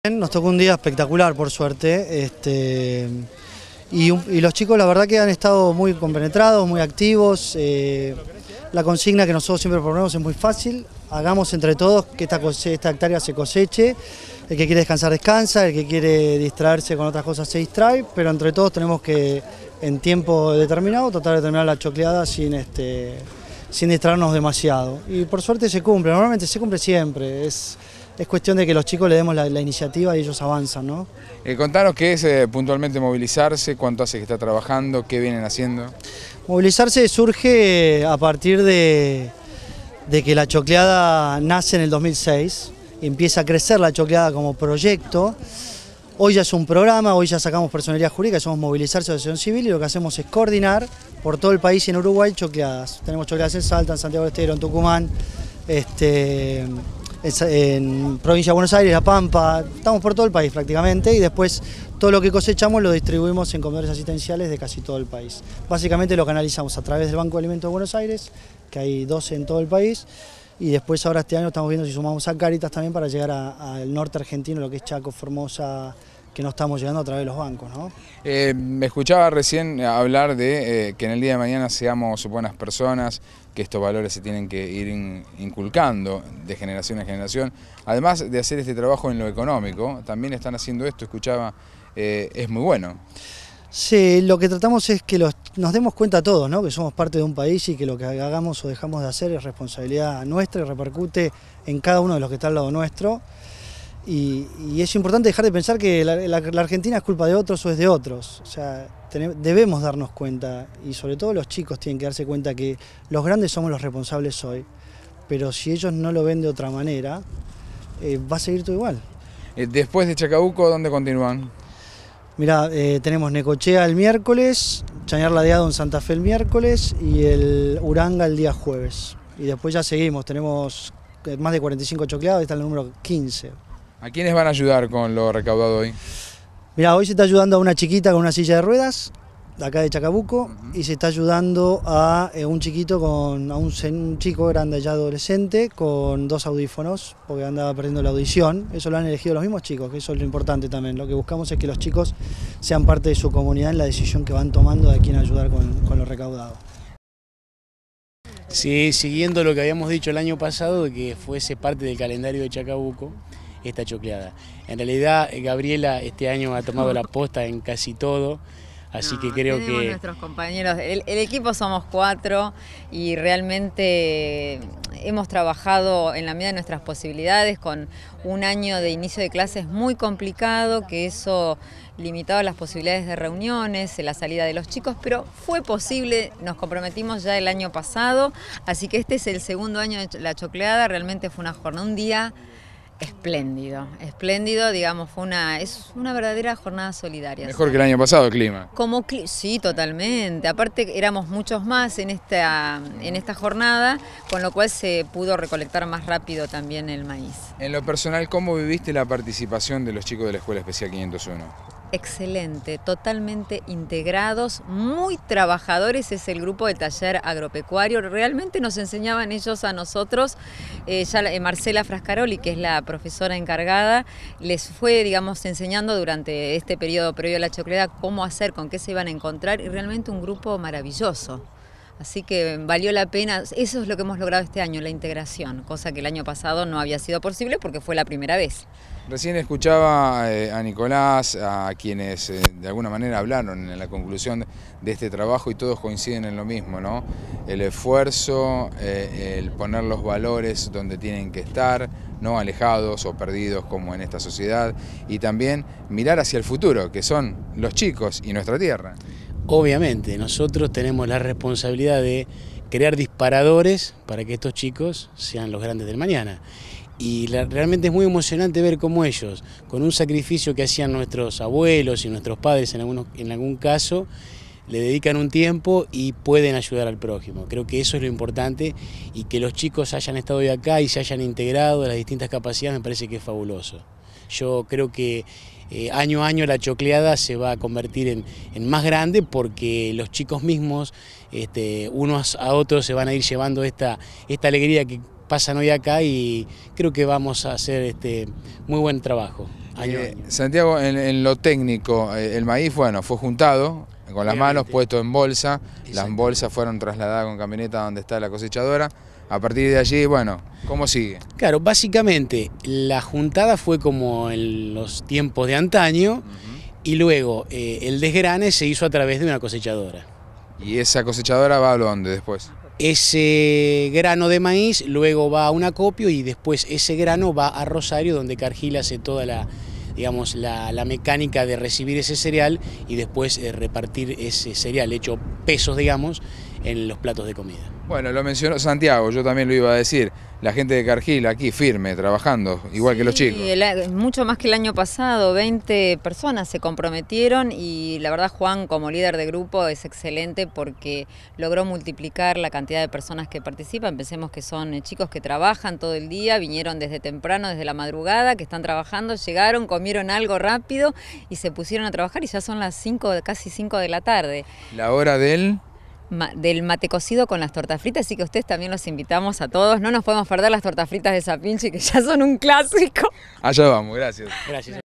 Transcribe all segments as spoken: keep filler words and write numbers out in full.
Nos tocó un día espectacular, por suerte, este, y, un, y los chicos la verdad que han estado muy compenetrados, muy activos. Eh, la consigna que nosotros siempre proponemos es muy fácil: hagamos entre todos que esta, esta hectárea se coseche. El que quiere descansar descansa, el que quiere distraerse con otras cosas se distrae, pero entre todos tenemos que, en tiempo determinado, tratar de terminar la chocleada sin, este, sin distraernos demasiado. Y por suerte se cumple, normalmente se cumple siempre. Es, Es cuestión de que los chicos le demos la, la iniciativa y ellos avanzan, ¿no? Eh, contanos qué es eh, puntualmente movilizarse, cuánto hace que está trabajando, qué vienen haciendo. Movilizarse surge a partir de, de que la chocleada nace en el dos mil seis, y empieza a crecer la chocleada como proyecto. Hoy ya es un programa, hoy ya sacamos personalidad jurídica, somos Movilizarse Asociación Civil, y lo que hacemos es coordinar por todo el país y en Uruguay chocleadas. Tenemos chocleadas en Salta, en Santiago del Estero, en Tucumán, este... en provincia de Buenos Aires, La Pampa, estamos por todo el país prácticamente, y después todo lo que cosechamos lo distribuimos en comedores asistenciales de casi todo el país. Básicamente lo canalizamos a través del Banco de Alimentos de Buenos Aires, que hay doce en todo el país, y después ahora este año estamos viendo si sumamos a Cáritas también para llegar al norte argentino, lo que es Chaco, Formosa, que no estamos llegando a través de los bancos, ¿no? Eh, me escuchaba recién hablar de eh, que en el día de mañana seamos buenas personas, que estos valores se tienen que ir in, inculcando de generación en generación. Además de hacer este trabajo en lo económico, también están haciendo esto, escuchaba, eh, es muy bueno. Sí, lo que tratamos es que los, nos demos cuenta todos, ¿no? Que somos parte de un país y que lo que hagamos o dejamos de hacer es responsabilidad nuestra y repercute en cada uno de los que está al lado nuestro. Y, y es importante dejar de pensar que la, la, la Argentina es culpa de otros o es de otros. O sea, tenemos, debemos darnos cuenta, y sobre todo los chicos tienen que darse cuenta que los grandes somos los responsables hoy, pero si ellos no lo ven de otra manera, eh, va a seguir todo igual. Eh, después de Chacabuco, ¿dónde continúan? Mirá, eh, tenemos Necochea el miércoles, Chañar Ladeado en Santa Fe el miércoles y el Uranga el día jueves. Y después ya seguimos, tenemos más de cuarenta y cinco chocleados, está el número quince. ¿A quiénes van a ayudar con lo recaudado hoy? Mirá, hoy se está ayudando a una chiquita con una silla de ruedas, de acá de Chacabuco, uh-huh. Y se está ayudando a eh, un chiquito, con, a un, un chico grande ya adolescente, con dos audífonos, porque andaba perdiendo la audición. Eso lo han elegido los mismos chicos, que eso es lo importante también. Lo que buscamos es que los chicos sean parte de su comunidad en la decisión que van tomando de a quién ayudar con, con lo recaudado. Sí, siguiendo lo que habíamos dicho el año pasado, de que fuese parte del calendario de Chacabuco, esta chocleada. En realidad, Gabriela este año ha tomado la posta en casi todo, así no, que creo que... nuestros compañeros, el, el equipo somos cuatro y realmente hemos trabajado en la medida de nuestras posibilidades con un año de inicio de clases muy complicado, que eso limitaba las posibilidades de reuniones, la salida de los chicos, pero fue posible, nos comprometimos ya el año pasado, así que este es el segundo año de la chocleada. Realmente fue una jornada, un día espléndido, espléndido, digamos, fue una, es una verdadera jornada solidaria. Mejor ¿sí? que el año pasado el clima. Como, sí, totalmente. Aparte éramos muchos más en esta, en esta jornada, con lo cual se pudo recolectar más rápido también el maíz. En lo personal, ¿cómo viviste la participación de los chicos de la Escuela Especial quinientos uno? Excelente, totalmente integrados, muy trabajadores, es el grupo de taller agropecuario, realmente nos enseñaban ellos a nosotros, eh, ya eh, Marcela Frascaroli, que es la profesora encargada, les fue, digamos, enseñando durante este periodo previo a la chocleada cómo hacer, con qué se iban a encontrar, y realmente un grupo maravilloso. Así que valió la pena, eso es lo que hemos logrado este año, la integración, cosa que el año pasado no había sido posible porque fue la primera vez. Recién escuchaba eh, a Nicolás, a quienes eh, de alguna manera hablaron en la conclusión de este trabajo, y todos coinciden en lo mismo, ¿no? El esfuerzo, eh, el poner los valores donde tienen que estar, no alejados o perdidos como en esta sociedad, y también mirar hacia el futuro, que son los chicos y nuestra tierra. Obviamente, nosotros tenemos la responsabilidad de crear disparadores para que estos chicos sean los grandes del mañana. Y la, realmente es muy emocionante ver cómo ellos, con un sacrificio que hacían nuestros abuelos y nuestros padres en, algunos, en algún caso, le dedican un tiempo y pueden ayudar al prójimo. Creo que eso es lo importante, y que los chicos hayan estado hoy acá y se hayan integrado a las distintas capacidades me parece que es fabuloso. Yo creo que eh, año a año la chocleada se va a convertir en, en más grande, porque los chicos mismos, este, unos a otros, se van a ir llevando esta, esta alegría que pasan hoy acá, y creo que vamos a hacer este, muy buen trabajo. año a Eh, año. Santiago, en, en lo técnico, eh, el maíz, bueno, fue juntado con las manos, Obviamente. puesto en bolsa, las Exacto. bolsas fueron trasladadas con camioneta donde está la cosechadora. A partir de allí, bueno, ¿cómo sigue? Claro, básicamente la juntada fue como en los tiempos de antaño. Uh-huh. Y luego eh, el desgrane se hizo a través de una cosechadora. ¿Y esa cosechadora va a dónde después? Ese grano de maíz luego va a un acopio y después ese grano va a Rosario, donde Cargill hace toda la, digamos, la, la mecánica de recibir ese cereal y después eh, repartir ese cereal hecho pesos, digamos, en los platos de comida. Bueno, lo mencionó Santiago, yo también lo iba a decir. La gente de Cargill aquí firme, trabajando, igual Sí, que los chicos. el- mucho más que el año pasado, veinte personas se comprometieron y la verdad Juan como líder de grupo es excelente porque logró multiplicar la cantidad de personas que participan. Pensemos que son eh, chicos que trabajan todo el día, vinieron desde temprano, desde la madrugada, que están trabajando, llegaron, comieron algo rápido y se pusieron a trabajar y ya son las cinco, casi cinco de la tarde. La hora del... Ma- del mate cocido con las tortas fritas, así que ustedes también los invitamos a todos. No nos podemos perder las tortas fritas de Sapinchi, que ya son un clásico. Allá vamos, gracias. Gracias.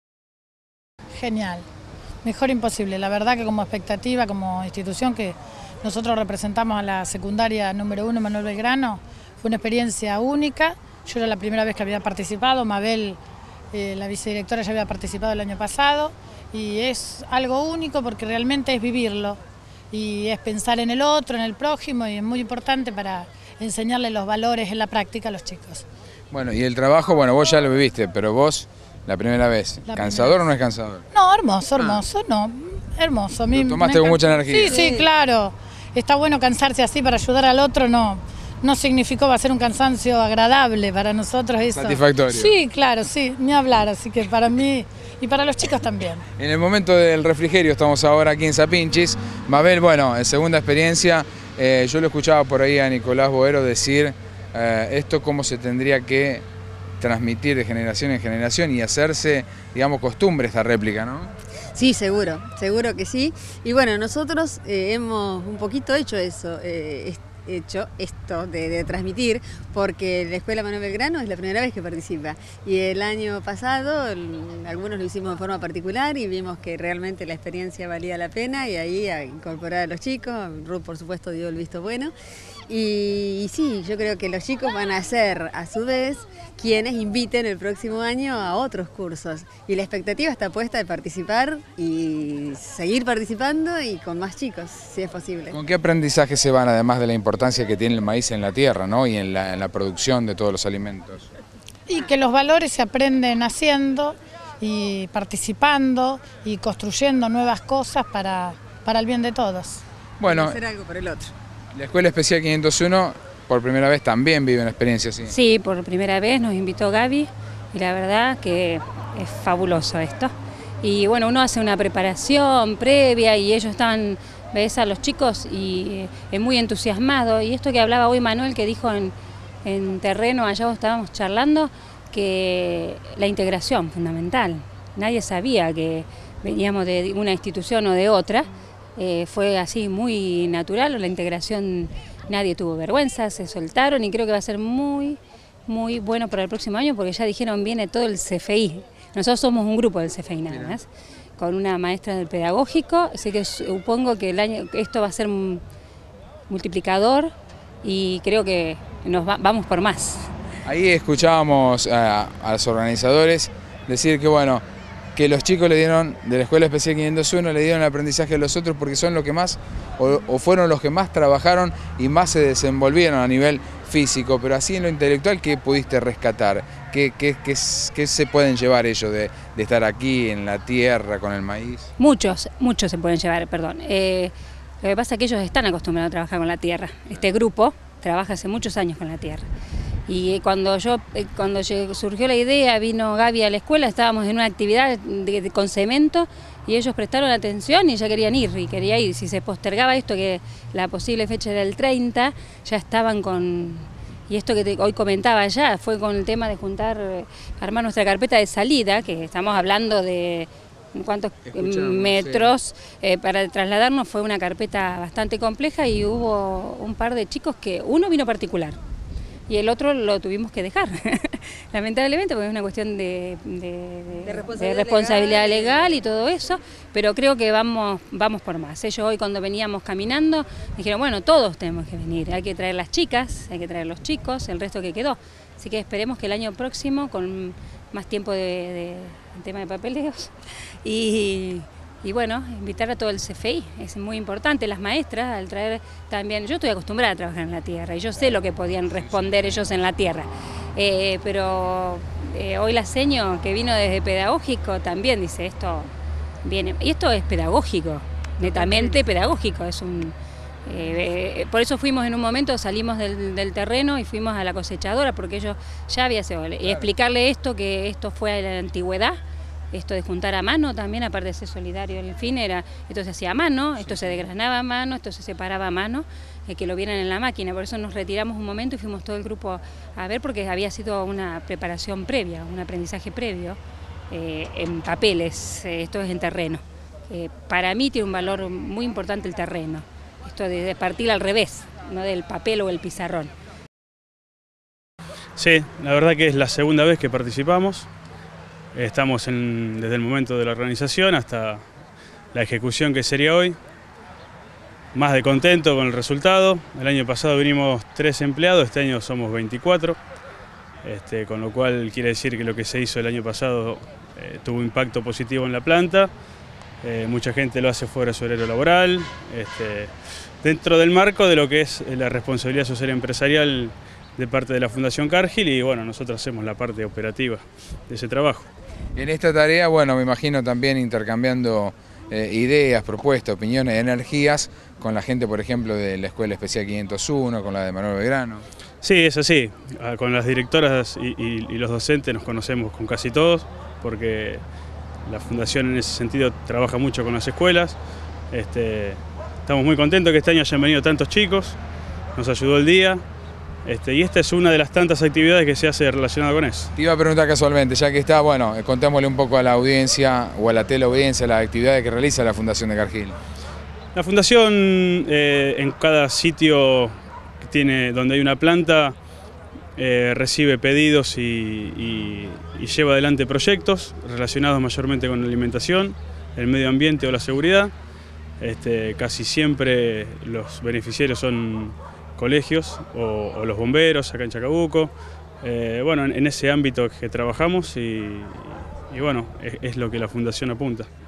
Genial, mejor imposible. La verdad que como expectativa, como institución que nosotros representamos a la secundaria número uno Manuel Belgrano, fue una experiencia única. Yo era la primera vez que había participado, Mabel, eh, la vicedirectora, ya había participado el año pasado y es algo único porque realmente es vivirlo. Y es pensar en el otro, en el prójimo, y es muy importante para enseñarle los valores en la práctica a los chicos. Bueno, y el trabajo, bueno, vos ya lo viviste, pero vos la primera vez. La ¿Cansador primera o no es cansador? No, hermoso, hermoso, no, hermoso. A mí Lo tomaste me con encanta. mucha energía. Sí, sí, claro. Está bueno cansarse así para ayudar al otro, no. No significó, va a ser un cansancio agradable para nosotros eso. Satisfactorio. Sí, claro, sí, ni hablar, así que para mí y para los chicos también. En el momento del refrigerio, estamos ahora aquí en Sapinchis. Mabel, bueno, en segunda experiencia, eh, yo lo escuchaba por ahí a Nicolás Boero decir eh, esto cómo se tendría que transmitir de generación en generación y hacerse, digamos, costumbre esta réplica, ¿no? Sí, seguro, seguro que sí. Y bueno, nosotros eh, hemos un poquito hecho eso, eh, hecho esto de, de transmitir, porque la Escuela Manuel Belgrano es la primera vez que participa. Y el año pasado el, algunos lo hicimos de forma particular y vimos que realmente la experiencia valía la pena y ahí a incorporar a los chicos. Ruth, por supuesto, dio el visto bueno. Y, y sí, yo creo que los chicos van a ser, a su vez, quienes inviten el próximo año a otros cursos. Y la expectativa está puesta de participar y seguir participando y con más chicos, si es posible. ¿Con qué aprendizaje se van, además de la importancia que tiene el maíz en la tierra, ¿no? Y en la, en la producción de todos los alimentos? Y que los valores se aprenden haciendo y participando y construyendo nuevas cosas para, para el bien de todos. Bueno, hacer algo por el otro. la Escuela Especial quinientos uno por primera vez también vive una experiencia así. Sí, por primera vez nos invitó Gaby y la verdad que es fabuloso esto. Y bueno, uno hace una preparación previa y ellos estaban, ves a los chicos y es muy entusiasmado. Y esto que hablaba hoy Manuel, que dijo en, en terreno, allá estábamos charlando, que la integración fundamental. Nadie sabía que veníamos de una institución o de otra. Eh, fue así muy natural, la integración, nadie tuvo vergüenza, se soltaron y creo que va a ser muy, muy bueno para el próximo año porque ya dijeron viene todo el C F I. Nosotros somos un grupo del C F I nada más, con una maestra del pedagógico, así que supongo que el año, esto va a ser multiplicador y creo que nos va, vamos por más. Ahí escuchábamos a, a los organizadores decir que bueno, que los chicos le dieron, de la Escuela Especial quinientos uno, le dieron el aprendizaje a los otros porque son los que más, o, o fueron los que más trabajaron y más se desenvolvieron a nivel físico, pero así en lo intelectual, ¿qué pudiste rescatar? ¿Qué, qué, qué, qué se pueden llevar ellos de, de estar aquí en la tierra con el maíz? Muchos, muchos se pueden llevar, perdón. Eh, lo que pasa es que ellos están acostumbrados a trabajar con la tierra. Este grupo trabaja hace muchos años con la tierra. Y cuando yo cuando surgió la idea, vino Gaby a la escuela, estábamos en una actividad de, de, con cemento y ellos prestaron atención y ya querían ir, y quería ir. Si se postergaba esto, que la posible fecha era el treinta, ya estaban con... Y esto que te, hoy comentaba ya, fue con el tema de juntar, armar nuestra carpeta de salida, que estamos hablando de cuántos Escuchamos, metros, sí. eh, para trasladarnos fue una carpeta bastante compleja y hubo un par de chicos que, uno vino particular. y el otro lo tuvimos que dejar, lamentablemente, porque es una cuestión de, de, de, de responsabilidad, de responsabilidad legal, legal y todo eso, pero creo que vamos, vamos por más. Ellos hoy cuando veníamos caminando dijeron, bueno, todos tenemos que venir, hay que traer las chicas, hay que traer los chicos, el resto que quedó. Así que esperemos que el año próximo, con más tiempo de, de, de tema de papeleos, y... Y bueno, invitar a todo el C F I, es muy importante, las maestras, al traer también, yo estoy acostumbrada a trabajar en la tierra y yo sé lo que podían responder ellos en la tierra, eh, pero eh, hoy la seño que vino desde pedagógico también dice esto, viene, y esto es pedagógico, netamente pedagógico, es un, eh, por eso fuimos en un momento, salimos del, del terreno y fuimos a la cosechadora, porque ellos ya había sido, y explicarle esto, que esto fue a la antigüedad, esto de juntar a mano también, aparte de ser solidario, el fin era, esto se hacía a mano, esto se desgranaba a mano, esto se separaba a mano, eh, que lo vieran en la máquina, por eso nos retiramos un momento y fuimos todo el grupo a ver, porque había sido una preparación previa, un aprendizaje previo, eh, en papeles, eh, esto es en terreno. Eh, para mí tiene un valor muy importante el terreno, esto de, de partir al revés, no del papel o el pizarrón. Sí, la verdad que es la segunda vez que participamos. Estamos en, desde el momento de la organización hasta la ejecución que sería hoy. Más de contento con el resultado. El año pasado vinimos tres empleados, este año somos veinticuatro. Este, con lo cual quiere decir que lo que se hizo el año pasado eh, tuvo impacto positivo en la planta. Eh, mucha gente lo hace fuera de su horario laboral. Este, dentro del marco de lo que es la responsabilidad social empresarial de parte de la Fundación Cargill, y bueno, nosotros hacemos la parte operativa de ese trabajo. En esta tarea, bueno, me imagino también intercambiando eh, ideas, propuestas, opiniones, energías con la gente, por ejemplo, de la Escuela Especial quinientos uno, con la de Manuel Belgrano. Sí, es así. Con las directoras y, y, y los docentes nos conocemos con casi todos, porque la Fundación en ese sentido trabaja mucho con las escuelas. Este, estamos muy contentos que este año hayan venido tantos chicos, nos ayudó el día. Este, y esta es una de las tantas actividades que se hace relacionada con eso. Te iba a preguntar casualmente, ya que está, bueno, contémosle un poco a la audiencia o a la teleaudiencia las actividades que realiza la Fundación de Cargill. La Fundación eh, en cada sitio que tiene, donde hay una planta eh, recibe pedidos y, y, y lleva adelante proyectos relacionados mayormente con la alimentación, el medio ambiente o la seguridad. Este, casi siempre los beneficiarios son colegios o, o los bomberos acá en Chacabuco, eh, bueno, en, en ese ámbito que trabajamos y, y bueno, es, es lo que la Fundación apunta.